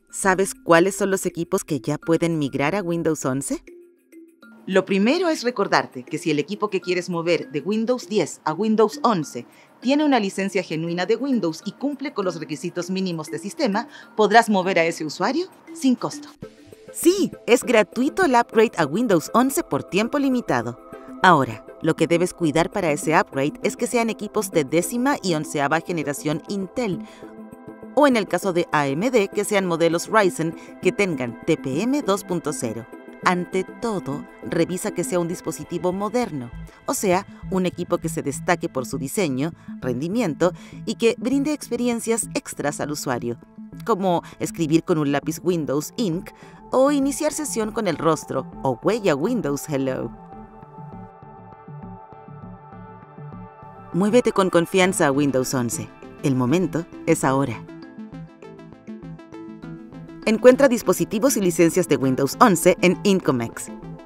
¿Sabes cuáles son los equipos que ya pueden migrar a Windows 11? Lo primero es recordarte que si el equipo que quieres mover de Windows 10 a Windows 11 tiene una licencia genuina de Windows y cumple con los requisitos mínimos de sistema, podrás mover a ese usuario sin costo. Sí, es gratuito el upgrade a Windows 11 por tiempo limitado. Ahora, lo que debes cuidar para ese upgrade es que sean equipos de 10ª y 11ª generación Intel, o en el caso de AMD, que sean modelos Ryzen que tengan TPM 2.0. Ante todo, revisa que sea un dispositivo moderno, o sea, un equipo que se destaque por su diseño, rendimiento y que brinde experiencias extras al usuario, como escribir con un lápiz Windows Ink o iniciar sesión con el rostro o huella Windows Hello. Muévete con confianza a Windows 11. El momento es ahora. Encuentra dispositivos y licencias de Windows 11 en Incomex.